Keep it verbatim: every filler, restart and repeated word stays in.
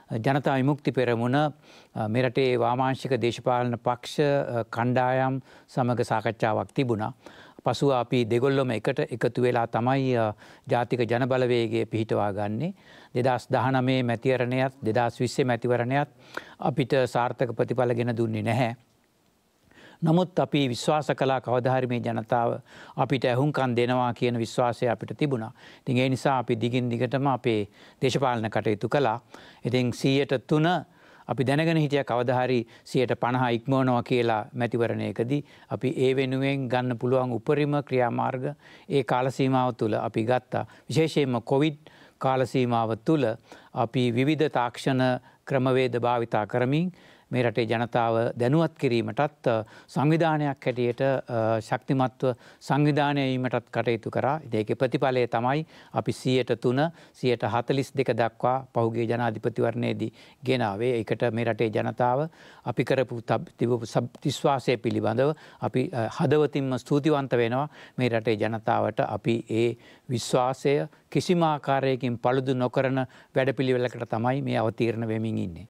ජනතා විමුක්ති පෙරමුණ මේ රටේ වාමාංශික දේශපාලන පක්ෂ කණ්ඩායම් සමග සාකච්ඡාවක් තිබුණා. පසුව අපි දෙගොල්ලොම එකට එකතු වෙලා තමයි ජාතික ජනබලවේගය පිහිටවා ගන්නේ. දෙදහස් දහනවය මැතිවරණයත් දෙදහස් විස්ස මැතිවරණයත් අපිට සාර්ථක ප්‍රතිඵල ගෙන දුන්නේ නැහැ. නමුත් අපි විශ්වාස කළා කවදා හරි මේ ජනතාව අපිට ඇහුම්කන් දෙනවා කියන විශ්වාසය අපිට තිබුණා. ඉතින් ඒ නිසා අපි දිගින් දිගටම අපේ දේශපාලන කටයුතු කළා. ඉතින් සීයට තුන අපි දැනගෙන හිටිය කවදා හරි සියයට පනහ ඉක්මවනවා කියලා මැතිවරණයකදී අපි ඒ වෙනුවෙන් ගන්න පුළුවන් උපරිම ක්‍රියාමාර්ග ඒ කාල සීමාව තුළ අපි ගත්තා. විශේෂයෙන්ම කොවිඩ් කාල සීමාව තුළ අපි විවිධ තාක්ෂණ ක්‍රමවේද භාවිතා කරමින් මේ රටේ ජනතාව දැනුවත් කිරීමටත් සංවිධානයක් හැටියට ශක්තිමත්ව සංවිධානය වීමටත් කටයුතු කරා. ඒකේ ප්‍රතිඵලය තමයි අපි සීයට තුන සීයට හතළිස් දෙක දක්වා පහුගිය ජනාධිපතිවරණයේදී ගෙනාවේ. ඒකට මේ රටේ ජනතාව අපි කරපු තිබු විශ්වාසය පිළිබඳව අපි හදවතින්ම ස්තුතිවන්ත වෙනවා. මේ රටේ ජනතාවට අපි ඒ විශ්වාසය කිසිම ආකාරයකින් පළුදු නොකරන වැඩපිළිවෙලකට තමයි මේ අවතීර්ණ වෙමින් ඉන්නේ.